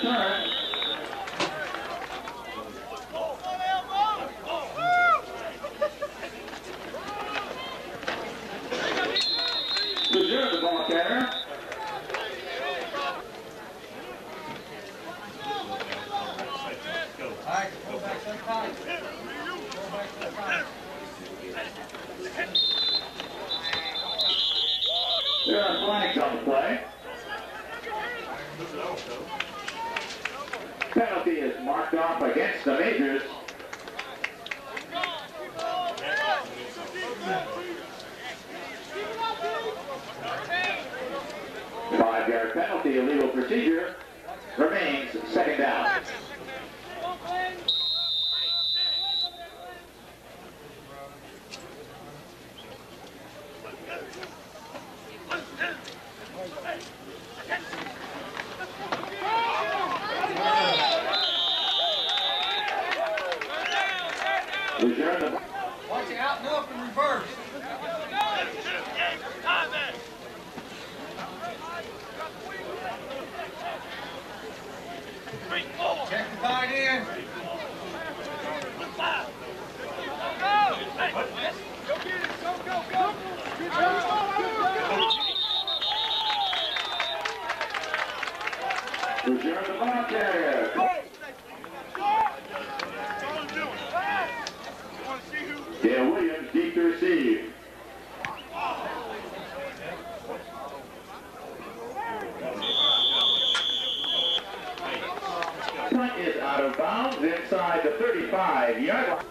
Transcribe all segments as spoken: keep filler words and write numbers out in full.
return. Reserve the ball carrier. There are flags on the play. Penalty is marked off against the Majors. Five-yard penalty, illegal procedure, remains second down. Return the watch it out and up and reverse. Check the tight end. Go get it. Go, go, go. Return the ball carrier. Dale Williams deep to receive. Punt is out of bounds inside the thirty-five yard line.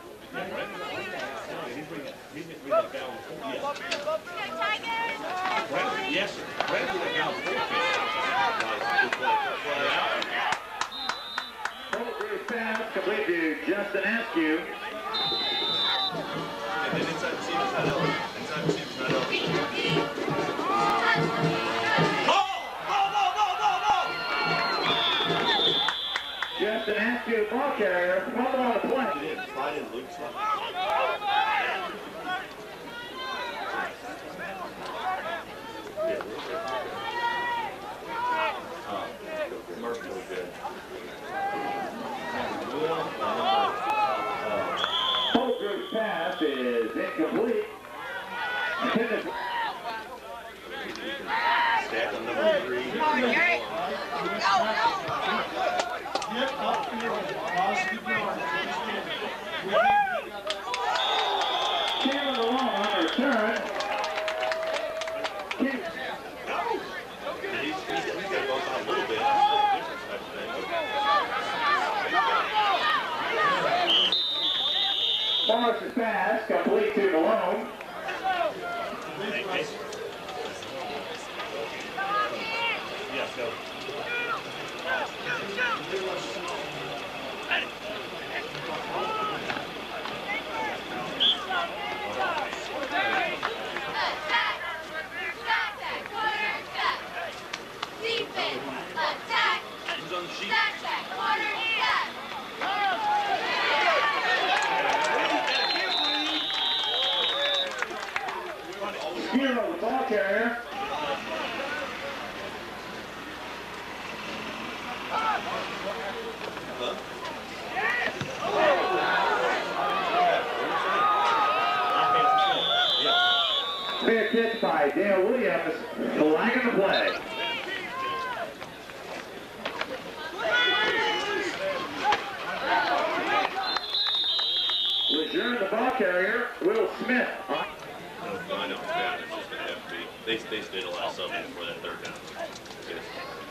Yes, sir. Full group pass complete to Justin Askew. Justin Askew, ball carrier, fumble on the play. Full group pass is incomplete. Stack on number three. Come on, Gary. Go, go. Yep, up to you. Keep going. Chandler alone on the return. He's, he's, he's got to go down a little bit. Morris's pass complete to Malone. Yes, go. Hero, the ball carrier. Fair catch by Dale Williams, flagging the play. Return the ball carrier, Will Smith. No, I know, yeah, it's just gonna have to be. They, they stayed a last something for that third down. Yes.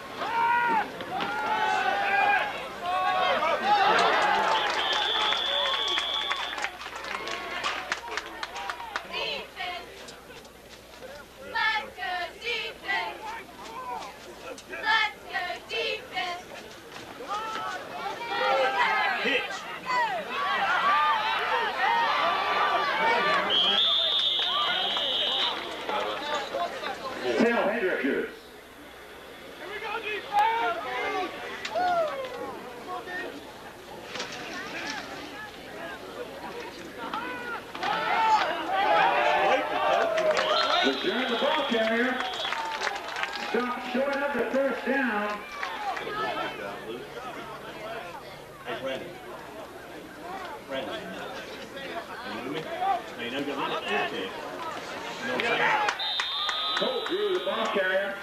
Tail Hendrickers. Return the ball carrier. Stop short of the first down. Hey, Brandon. Brandon. Are you with me? Now, you know, go in it, okay. You know what I'm saying? Holt drew the ball carrier.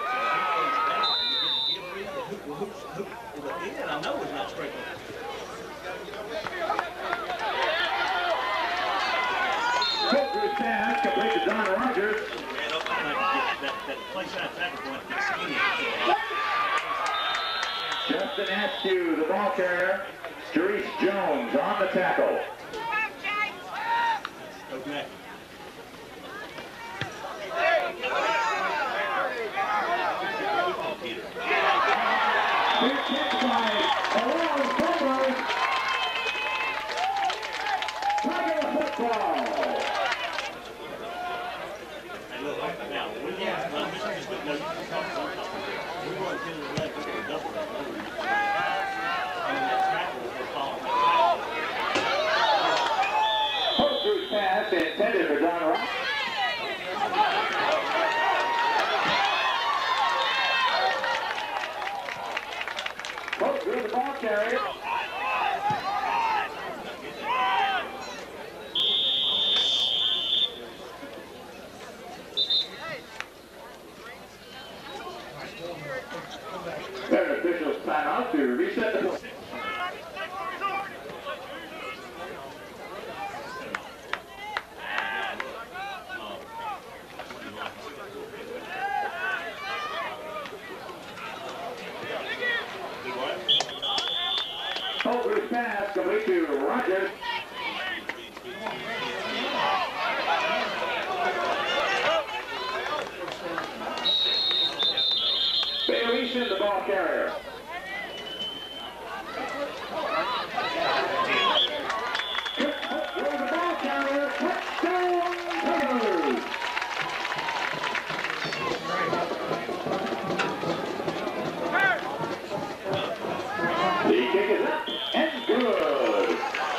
I know it's not straight. Holt drew pass, complete to Don Rogers. That, that play side tackle going to get skinny. Justin Askew, the ball carrier. Jerice Jones on the tackle. Okay. Big kick by Aurora Fumble. Tiger football. Now, we're going to run this just with no we're going to the left with the double. And that tackle will follow that. Holt drew pass intended for Don Rogers. Holt drew the ball carrier. Their officials time out to reset the play. Holder's pass complete to Rogers. Baileyson, the ball carrier. With the ball carrier, touchdown Tigers! The kick is up and good.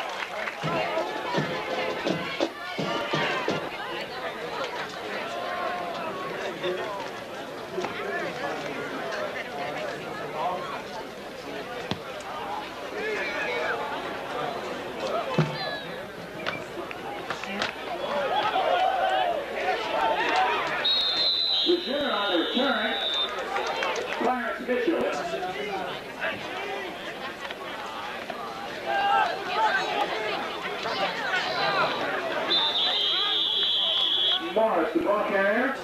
Return on the return. Clarence Mitchell. Morris, the ball carrier.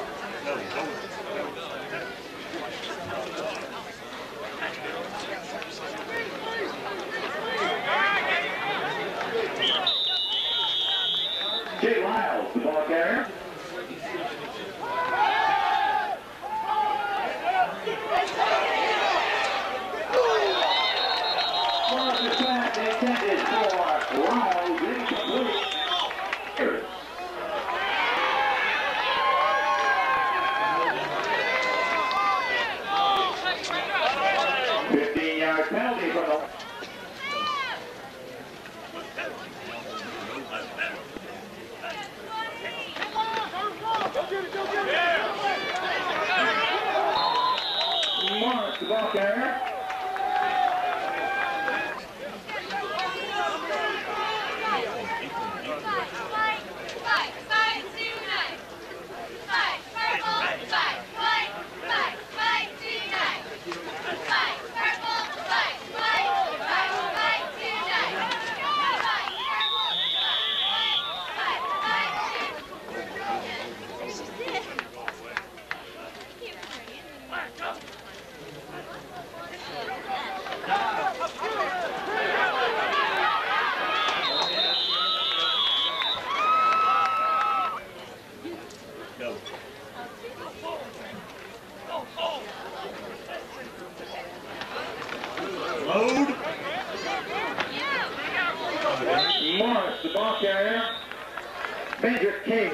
Jay Lyles, the ball carrier. Morris is pass intended for Lyles, incomplete. fifteen yard penalty for the... Morris, the ball carrier. Load. Morris, the ball carrier. Major King.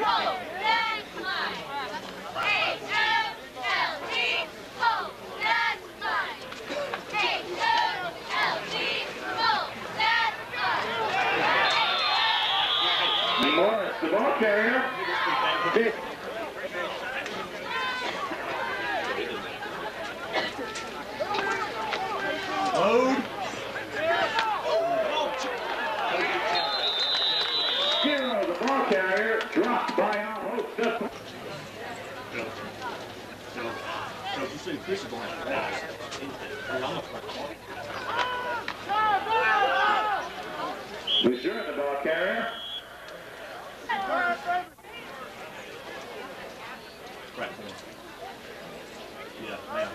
Morris, the ball carrier. Big. Load. Coach, you see Chris is going to have to pass. I'm going to Boucher, the ball carrier. Right. Yeah, now.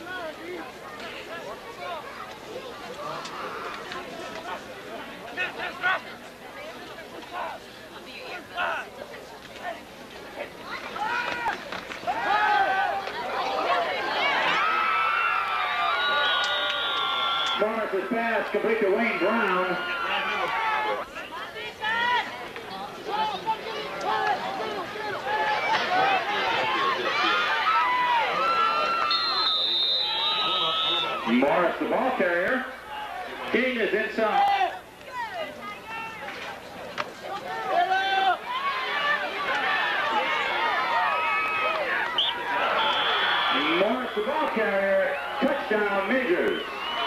Morris's pass complete to Wayne Brown. Morris, the ball carrier. King is inside. Morris, the ball carrier. Touchdown, Majors.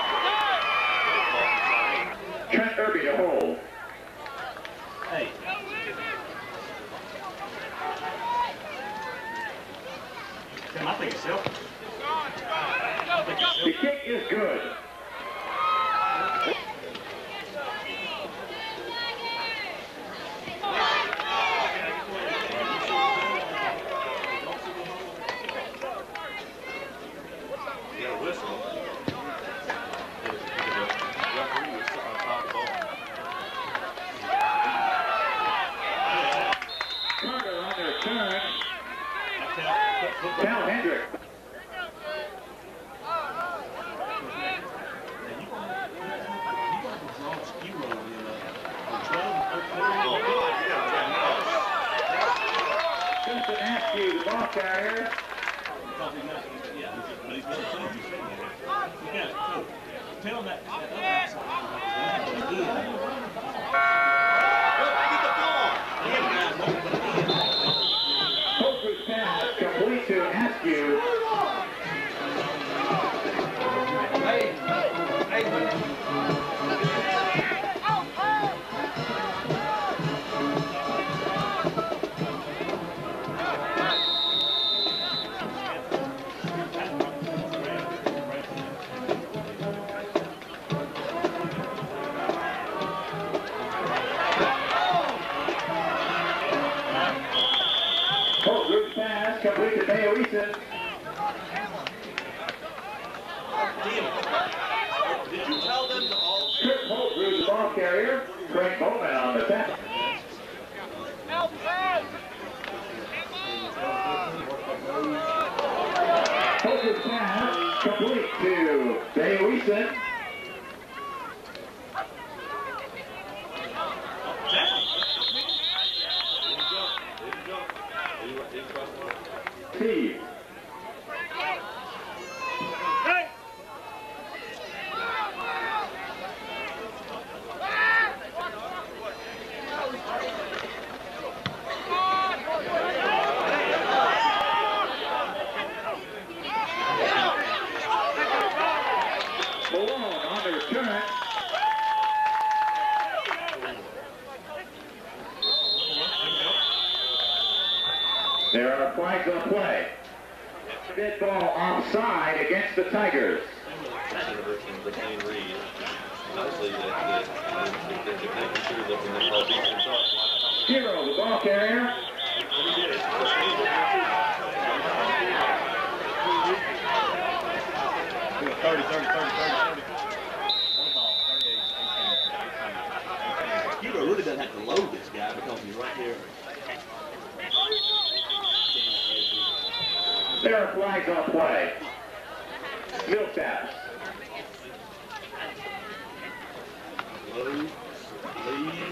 Trent Irby to hold. Hey. Tim, I think it's selfish. The kick is good. You got a whistle. Carter on their turn. Cal Hendrick. Justin Askew, the ball carrier. Tell him that. Holker's pass complete to Askew. Holker's pass complete to Mayo Eason. Did you tell them to all? Chris Holker's the ball carrier. Frank Bowman on the pass. Holker's pass complete to Mayo Eason. Steve. Malone on the return. There are flags on play. Dead ball offside against the Tigers. McLean Reed. Obviously, that they're making sure that when they call defense up, Hero, the ball carrier. thirty, thirty, thirty, thirty, thirty. Hero really doesn't have to load this guy because he's right there. There are flags on play. Millsaps. Load, lead.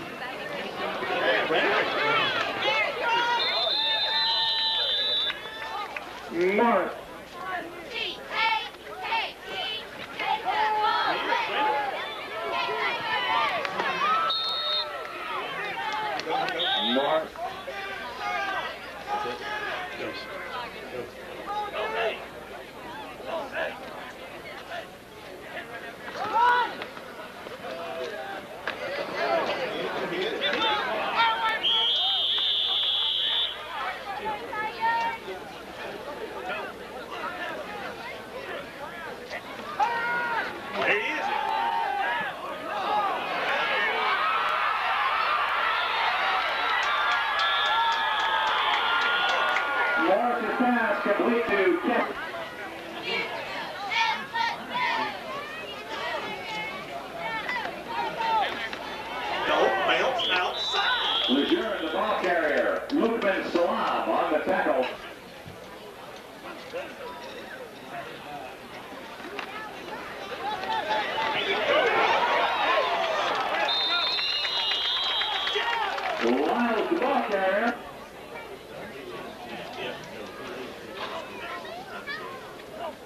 Morris. Morris.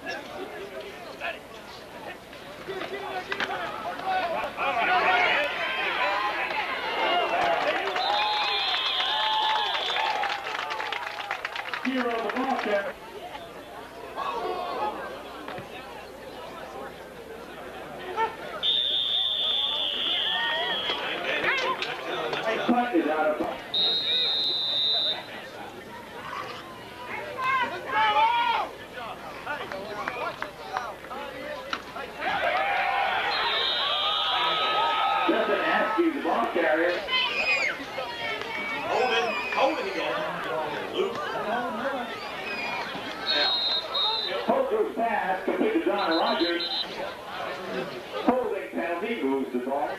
Hero of the ball carrier. Punt is out of bounds. Justin Askew, the ball carrier. Holding, holding again. Luke. Holker's pass complete to Don Rogers. Holding penalty moves the ball.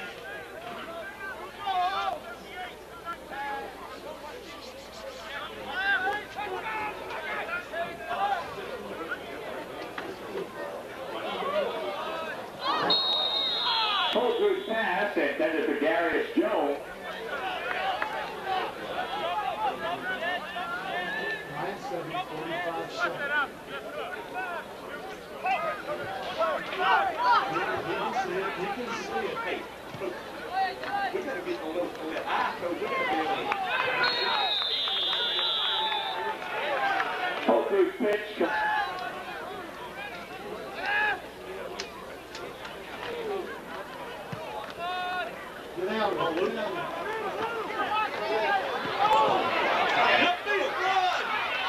Holker's pass intended for Darius Jones. nine seven, forty-five seven. You can see it, you can see it. Hey, look, we gotta get a little, a little eye, coach. We gotta be able to. Holker's pitch. Get out of it, get out of it. Upfield, run!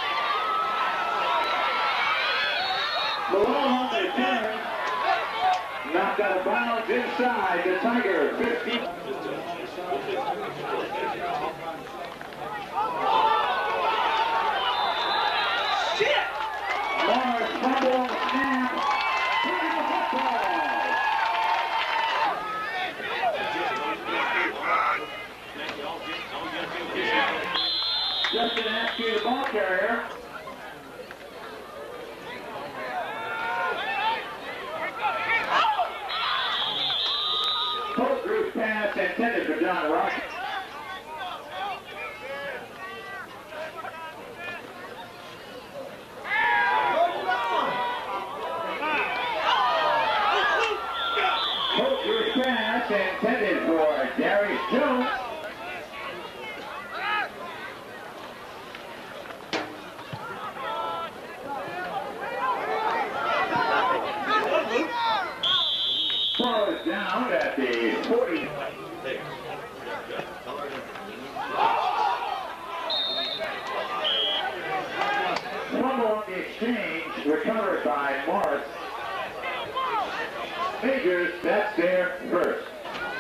Malone on the turn. Knocked out of bounds inside the Tiger fifty. Shit! Morris fumble, snap, taking the football. Justin Askew, the ball carrier. Holker's pass intended for John Rock. Holker's pass intended for Darius Jones. Ball is down at the forty. Fumble on the exchange, recovered by Morris. Majors, that's their first.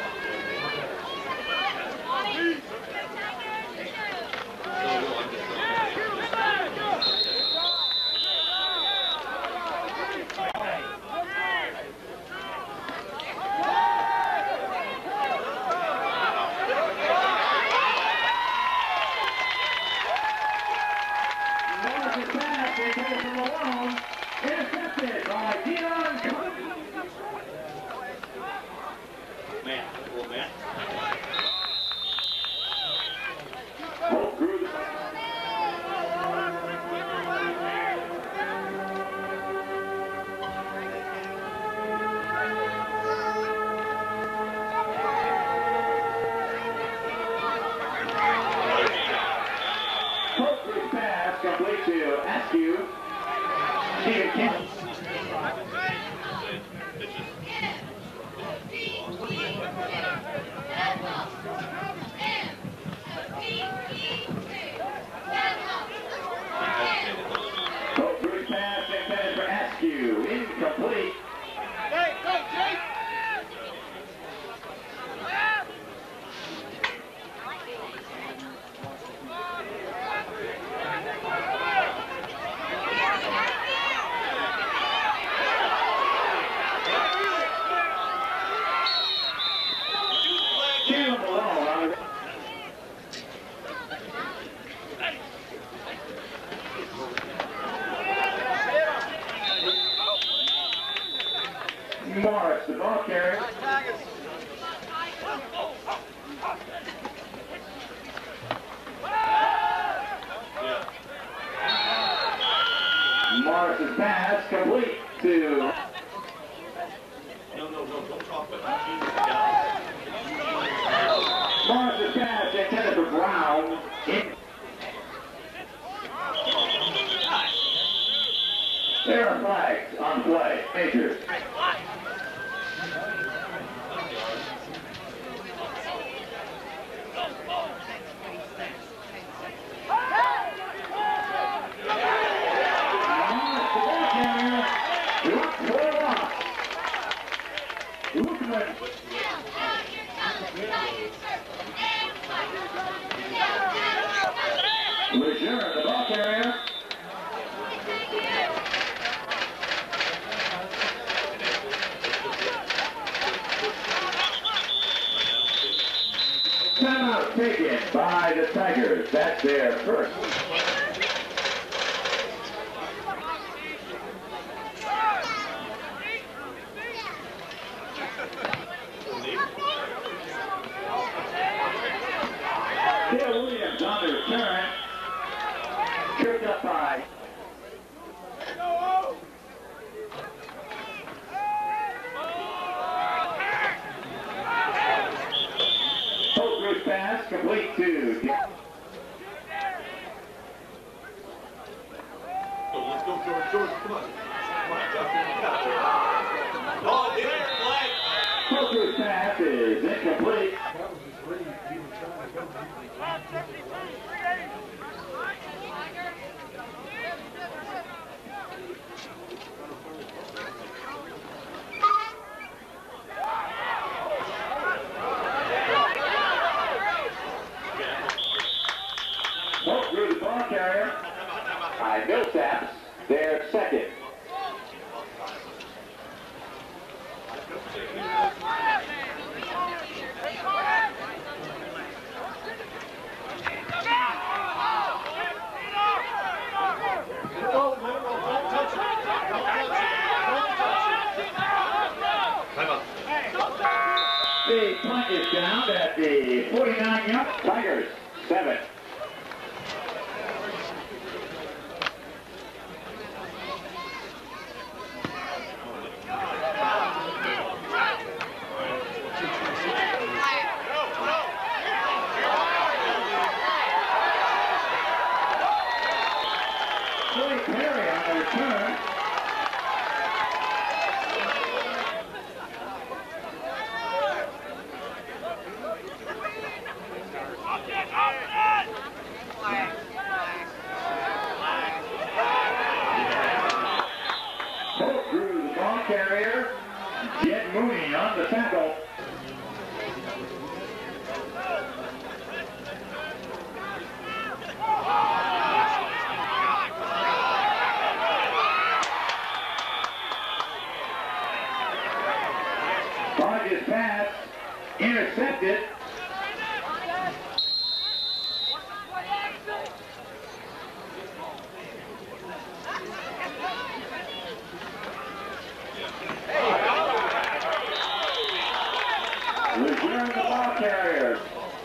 Morris' pass intended for Malone, intercepted by Dion Cook. Man, well, man. Holt grew the Holker's pass complete to Askew. Stephen Kent. Holker's pass intended for Askew. Incomplete. Jalen Malone on the Morris, the ball carrier. Morris Morris's pass complete to... No, no, no, don't talk about Eugene as a guy. Morris's pass intended for Brown. In... There are flags on play. Majors. Lejeune, the ball carrier. Timeout taken by the Tigers. That's their first. Dale Williams on the return. Tripped up by. Post Bruce pass complete to. So let's go, George. George, come on. Come on, Justin. You got it. Oh, there, flag. Post Bruce pass is incomplete. That was his read. He was trying to go. Post through the ball carrier. By Millsaps, their second. No, no, no, don't touch it. Don't touch it. Don't touch it. Time out. The punt is down at the forty-nine yard. Tigers, seven. Billy Perry on the return. Both through the ball carrier. Jed Mooney on the tackle. Hodges pass intercepted. Return the ball carrier.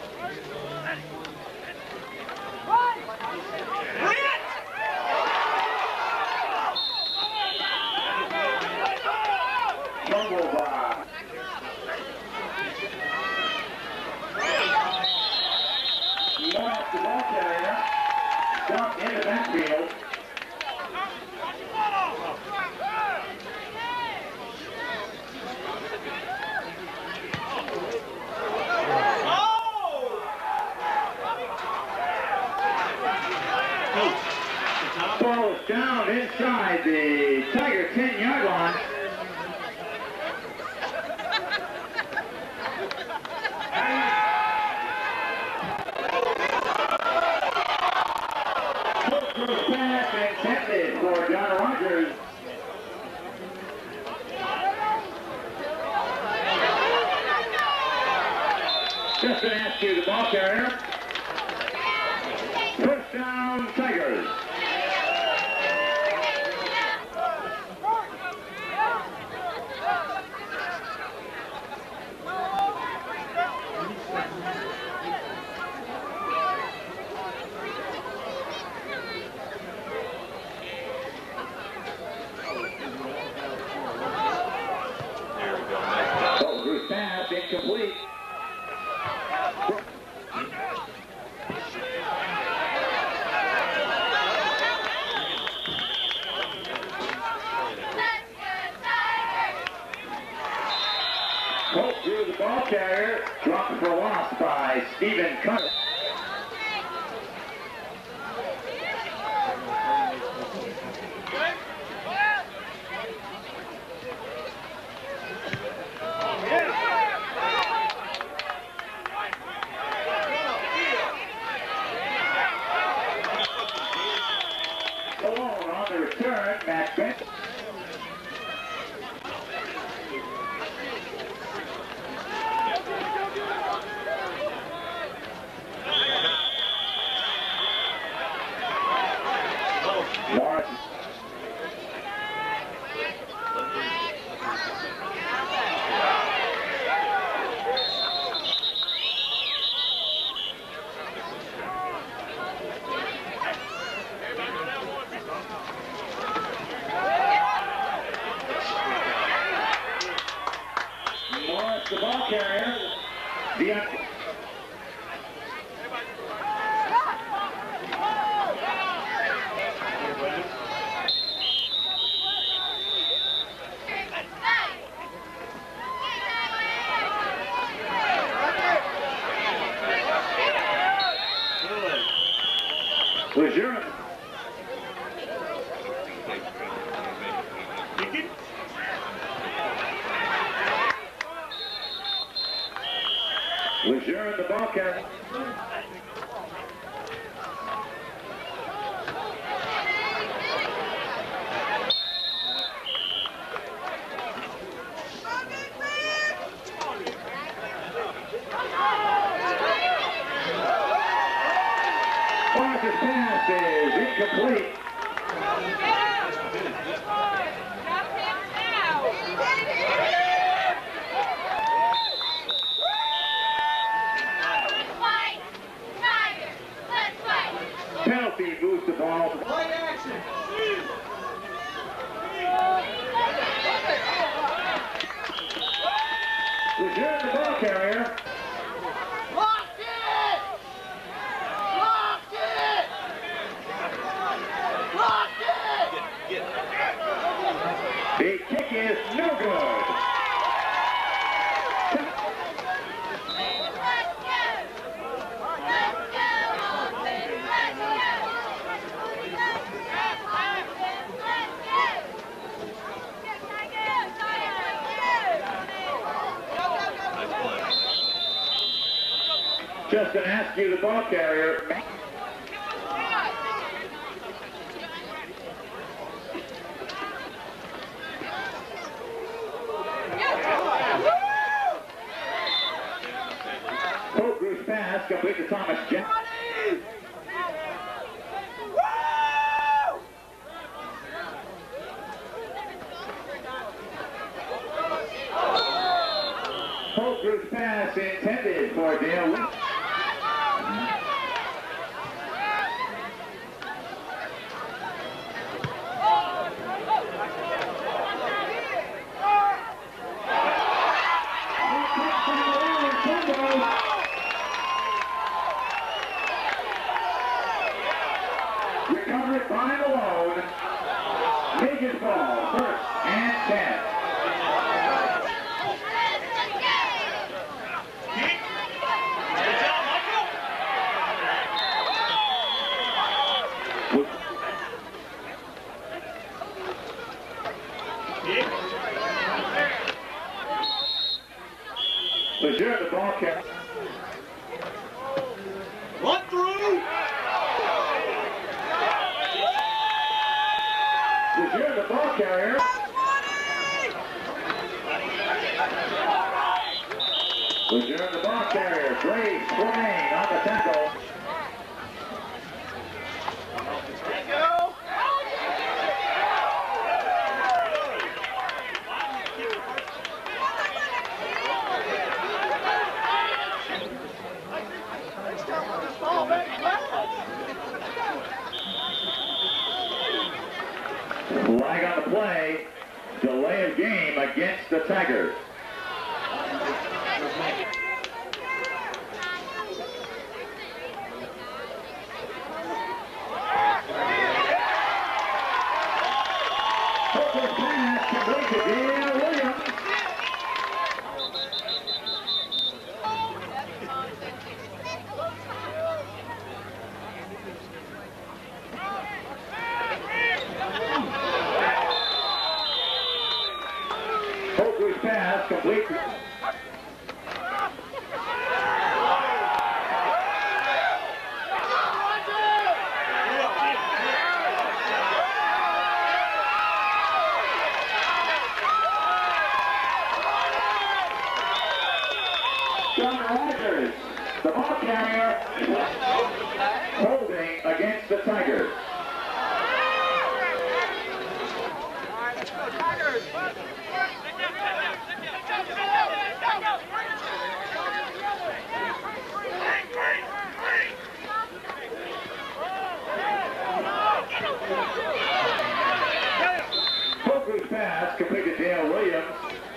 Fumble by. Morris, the ball carrier. Dumped in the backfield. Ball is down inside the Tiger ten yard line. Pass intended for John Rogers. Just an ask you, the ball carrier. First down, Tigers. incomplete. Colt drew the ball carrier, dropped for a loss by Stephen Cutter. Alone on the return, Matt Benson. Morris. Morris, the ball carrier. Deion. Lejeune. Lejeune, the ball carrier. Parker's pass is incomplete. Penalty moves the ball. Play action. Lejeune, the ball carrier. Locked it! Locked it! Locked it! The kick is no good. Justin Askew, the ball carrier. Colt Bruce pass, complete to Thomas Jackson. Colt Bruce pass intended for Dale Lee. Recovered by Malone. Vegas ball, first and ten. Lejeune, the ball carrier. Run through! Lejeune, the ball carrier. Lejeune, the ball carrier. Great swing on the tackle. Flag on the play. Delay of game against the Tigers. Kadia Williams. Hogan's pass complete. John Rogers, the ball carrier, holding against the Tigers. Hogan's pass completed to Dale Williams.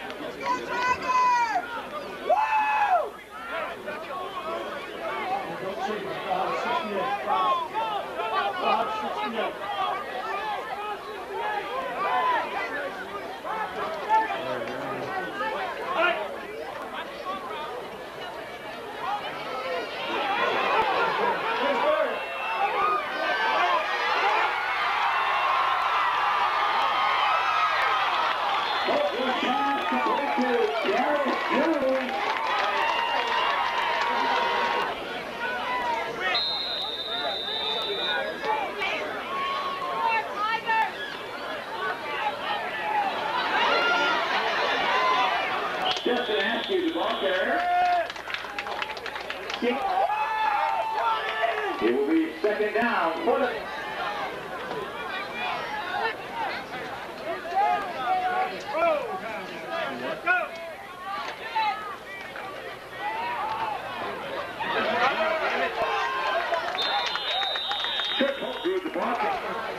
Justin Askew, the ball carrier. It will be second down for the... Trick Holtgrew, the ball carrier.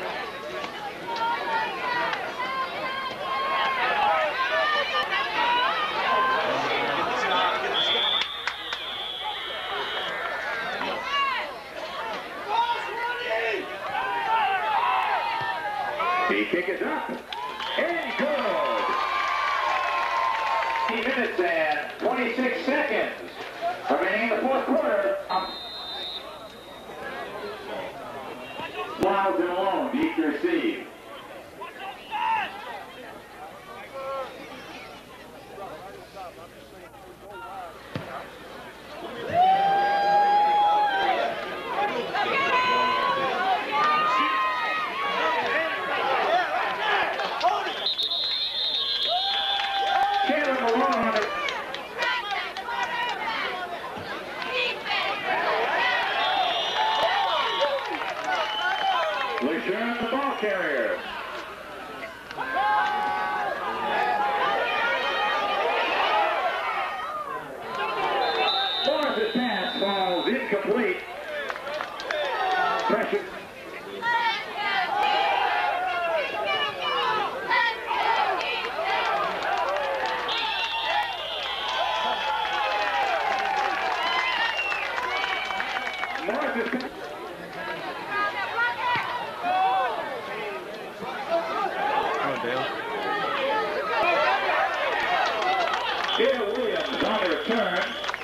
The kick is up and good. fifteen minutes and twenty-six seconds remaining in the fourth quarter. Wild and alone, deep to receive. LeJeune, the ball carrier. Morris' pass falls incomplete. Pressure. Morris' pass. Dale Williams on the return.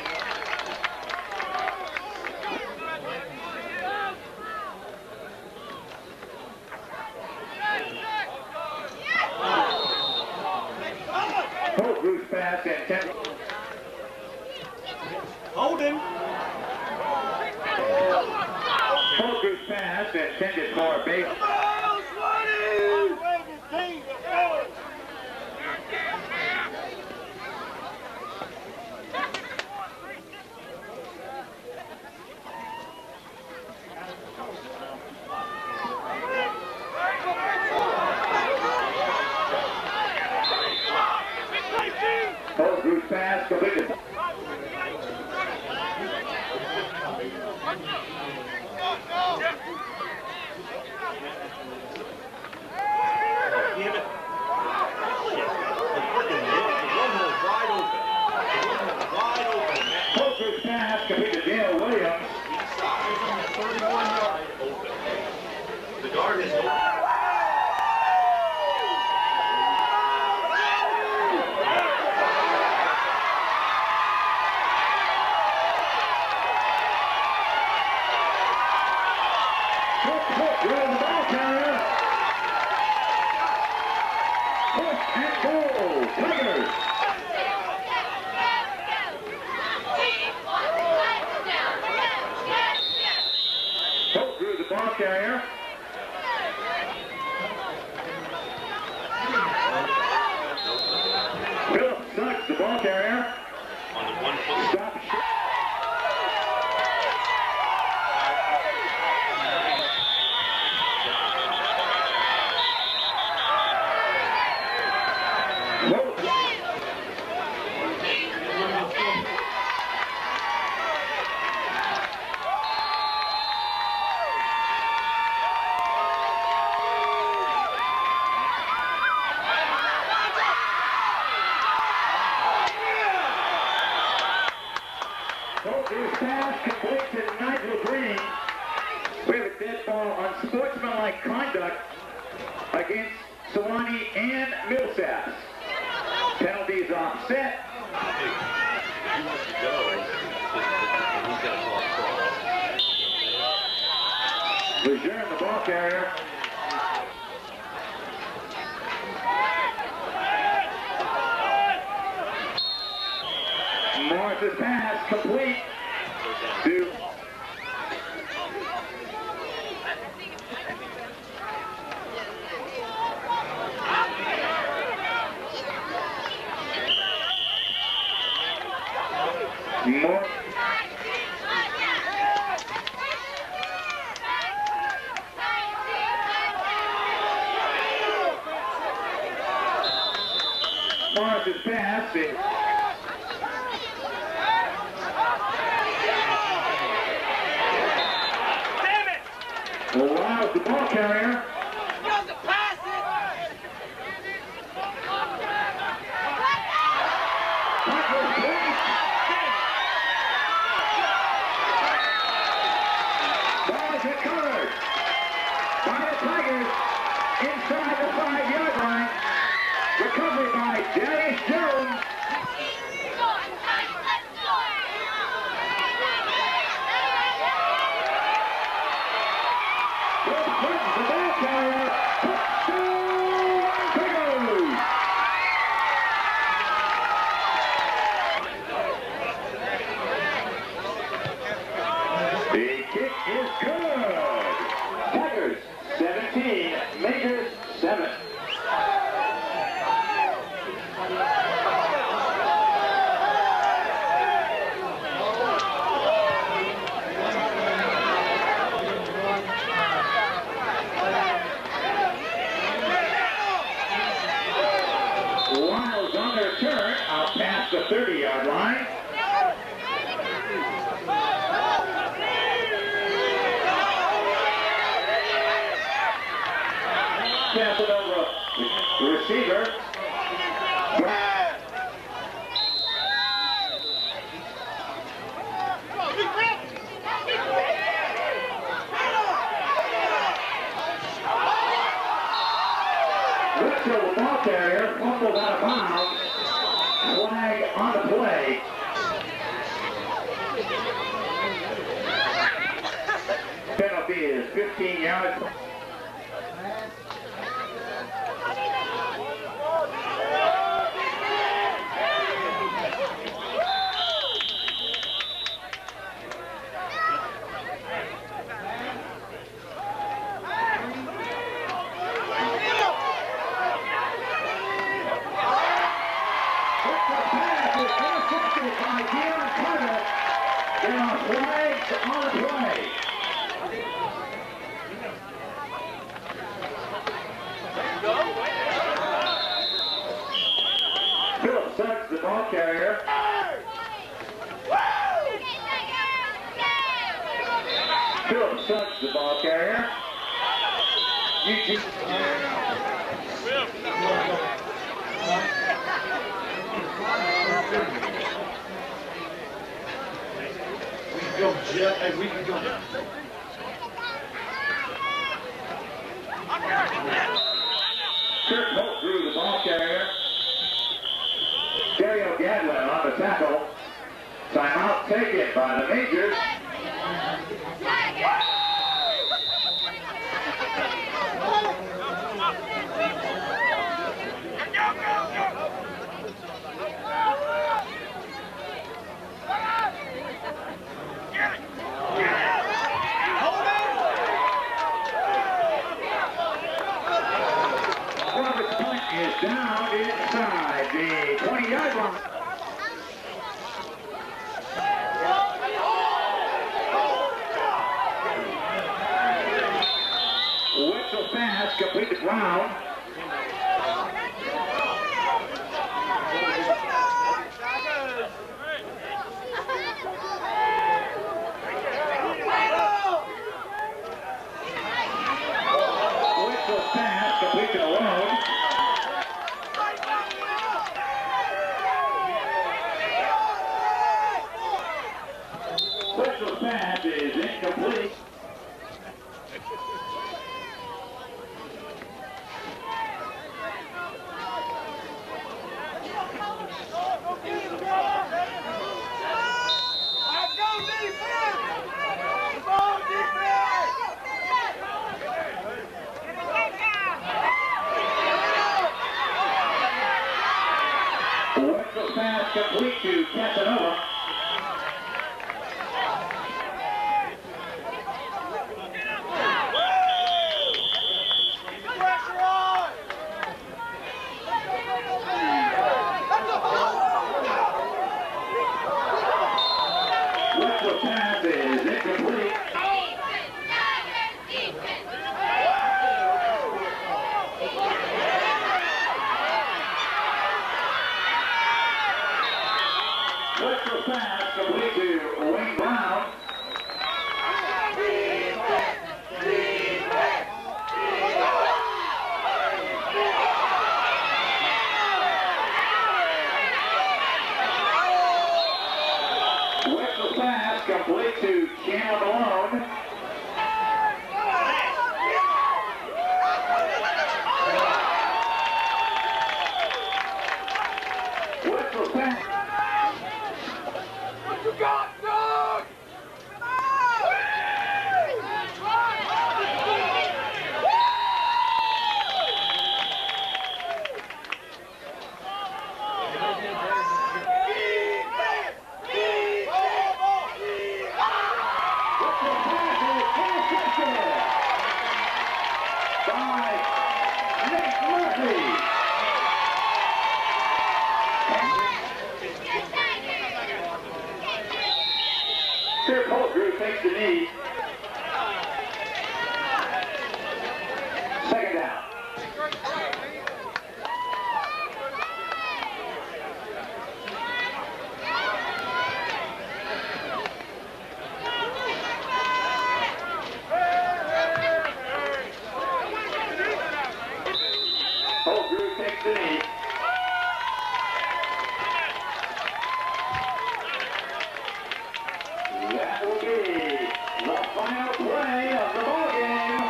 Holtgrew's pass intended. Holding. Holtgrew's pass intended for a base. Holtgrew's pass completed. Damn it. Shit. The freaking one hole wide open. The one hole wide open, man. Holtgrew's pass completed to Dale Williams. Inside. thirty-one yard open. The guard is open. pass complete to Nigel Green. We have a dead ball on sportsmanlike conduct against Sewanee and Millsaps. Penalties offset. He wants to go, it's just that he's got to call cross. Lejeune, the ball carrier. Morris's pass complete to More. Morris's pass. Allows the ball carrier. Ball is recovered by the Tigers inside the five-yard line. Recovery by Darius Jones. The ball carrier, touchdown, Tigers! The kick is good. Tigers seventeen, Majors seven. Wiles on their turn, out past the thirty-yard line. Pass it over the receiver. Whitfield, the ball carrier, fumbled out of bounds. Flag on the play. Penalty is fifteen yards. By Deion Carter, there are flags on the play. Philip Suggs, the ball carrier. Philip Suggs, the ball carrier. Eugene. Go, Jeff. Hey, we can go. Kirk Holt drew the ball carrier. Dario Gadwin on the tackle. Timeout taken by the Majors. Roberts Point is down inside the twenty-yard line. Whistle pass, complete the ground. Whistle pass, complete to the road. Whistle pass is incomplete. Wetzel's pass complete to Casanova. Wetzel's pass is incomplete. Wetzel's pass complete to Wayne Brown. Wetzel's pass complete to Chandler Malone. Wetzel's pass. Sir Poldrew takes the knee. Second down. Poldrew takes the knee. That will be the final play of the ball game.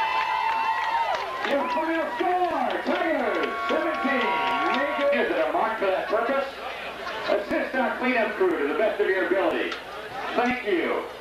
Your final score, Tigers seventeen. Major is it a mark for that purpose? Assist our cleanup crew to the best of your ability. Thank you.